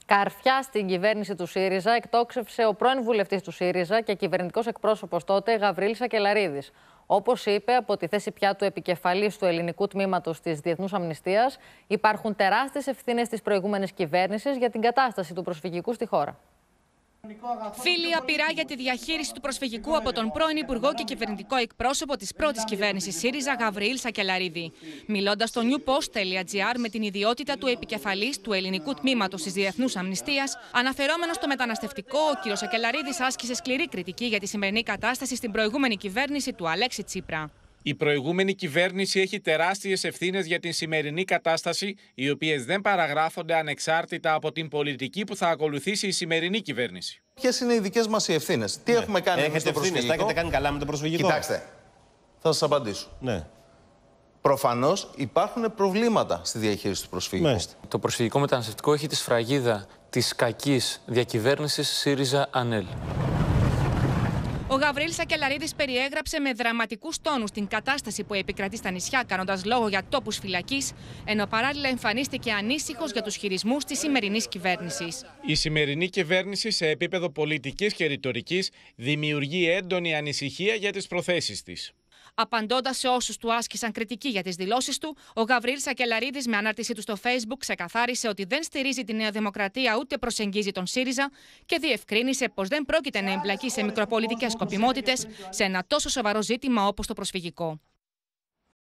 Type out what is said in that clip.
Καρφιά στην κυβέρνηση του ΣΥΡΙΖΑ εκτόξευσε ο πρώην βουλευτής του ΣΥΡΙΖΑ και κυβερνητικός εκπρόσωπος τότε, Γαβρίλης Σακελαρίδης. Όπως είπε, από τη θέση πια του επικεφαλής του ελληνικού τμήματος της Διεθνούς Αμνηστίας, υπάρχουν τεράστιες ευθύνες της προηγούμενης κυβέρνησης για την κατάσταση του προσφυγικού στη χώρα. Φίλη απειρά για τη διαχείριση του προσφυγικού από τον πρώην Υπουργό και κυβερνητικό εκπρόσωπο της πρώτης κυβέρνησης síριζα, Γαβριήλ Σακελαρίδη. Μιλώντας στο newpost.gr με την ιδιότητα του επικεφαλής του ελληνικού τμήματος της Διεθνούς Αμνηστίας, αναφερόμενος στο μεταναστευτικό, ο κ. Σακελαρίδης άσκησε σκληρή κριτική για τη σημερινή κατάσταση στην προηγούμενη κυβέρνηση του Αλέξη Τσίπρα. Η προηγούμενη κυβέρνηση έχει τεράστιες ευθύνες για την σημερινή κατάσταση, οι οποίες δεν παραγράφονται ανεξάρτητα από την πολιτική που θα ακολουθήσει η σημερινή κυβέρνηση. Ποιες είναι οι δικές μας οι ευθύνες, τι έχουμε κάνει εμείς στο προσφυγικό? Τα έχετε κάνει καλά με το προσφυγικό? Κοιτάξτε, θα σας απαντήσω. Ναι. Προφανώς υπάρχουν προβλήματα στη διαχείριση του προσφυγικού. Μάλιστα. Το προσφυγικό μεταναστευτικό έχει τη σφραγίδα της κακής διακυβέρνησης ΣΥΡΙΖΑ-ΑΝΕΛ. Ο Γαβριήλ Σακελαρίδης περιέγραψε με δραματικούς τόνους την κατάσταση που επικρατεί στα νησιά, κάνοντας λόγο για τόπους φυλακής, ενώ παράλληλα εμφανίστηκε ανήσυχος για τους χειρισμούς της σημερινής κυβέρνησης. Η σημερινή κυβέρνηση σε επίπεδο πολιτικής και ρητορικής δημιουργεί έντονη ανησυχία για τις προθέσεις της. Απαντώντας σε όσους του άσκησαν κριτική για τις δηλώσεις του, ο Γαβριήλ Σακελαρίδης με ανάρτησή του στο Facebook ξεκαθάρισε ότι δεν στηρίζει τη Νέα Δημοκρατία ούτε προσεγγίζει τον ΣΥΡΙΖΑ και διευκρίνησε πως δεν πρόκειται να εμπλακεί σε μικροπολιτικές σκοπιμότητες σε ένα τόσο σοβαρό ζήτημα όπως το προσφυγικό.